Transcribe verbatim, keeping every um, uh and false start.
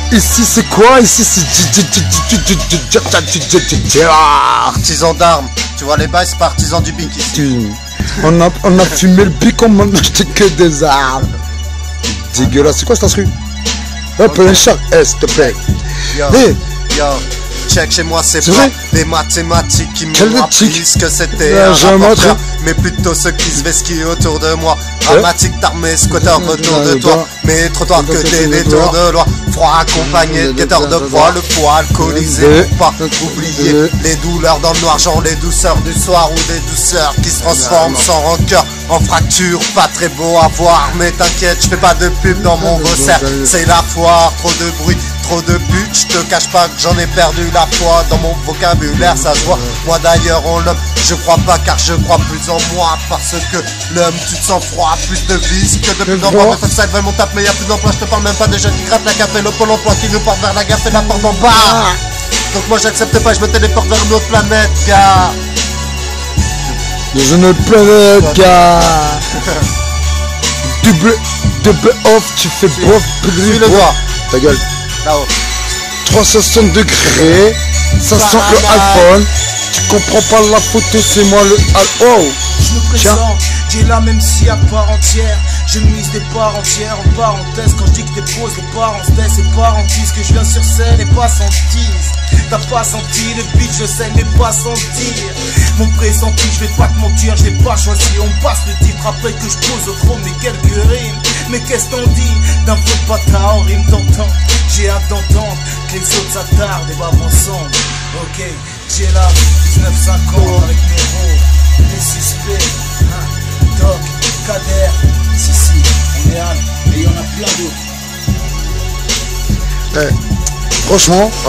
Ici c'est quoi? Ici c'est artisan d'armes. Tu vois les bails, c'est pas artisan du bic ici. On a, on a fumé le bic, on n'a acheté que des armes. Dégueulasse, c'est quoi cet instru? Hop, un chat, eh, s'il te plaît. Yo, hey. yo, check chez moi, c'est pas vrai des mathématiques qui Quel m'ont appris ce que c'était ouais, un rapporteur, montré. mais plutôt ceux qui se vesquillent autour de moi. Ouais. Dramatique d'armée, squatter autour de toi, mais trottoir que des détours de loi. Froid accompagné de guetteurs de froid, le poids alcoolisé pour pas oublier les douleurs dans le noir, genre les douceurs du soir ou des douceurs qui se transforment sans rancœur en fracture. Pas très beau à voir, mais t'inquiète, je fais pas de pub dans mon resserre. C'est la foire, trop de bruit, trop de putes, je te cache pas que j'en ai perdu la foi. Dans mon vocabulaire ça se voit, moi d'ailleurs en l'homme je crois pas, car je crois plus en moi. Parce que l'homme tu te sens froid, plus de vis que de plus d'emploi. Mais ça veut mon tape, mais y'a plus d'emploi. Je te parle même pas des jeunes qui grattent la café, le pôle emploi qui nous porte vers la gaffe et la porte en bas. Donc moi j'accepte pas, je me téléporte vers une autre planète, gars. Dans une autre planète, gars. Double, double off, tu fais bof, Suis le doigt. Ta gueule. Là-haut. trois cent soixante degrés, ça sent le iPhone. Tu comprends pas la photo, c'est moi le oh. Je me présente, j'ai la même scie à part entière. Je mise des parts entières en parenthèse. Quand je dis que t'es pose, les parents se taisent et parents disent que je viens sur scène et pas sans tease. T'as pas senti le beat, je sais mais pas sentir mon pressenti, je vais pas te mentir, je l'ai pas choisi. On passe le titre après que je pose au chrome et quelques rimes. Mais qu'est-ce qu'on dit d'un faux bâtard en rime t'entends. J'ai hâte d'entendre que les autres s'attardent et bavent ensemble. Ok, j'ai la dix-neuf cinquante avec mes mots, les suspects, hein, Doc, Kader, si si, on est Anne, et il y en a plein d'autres. Eh, franchement.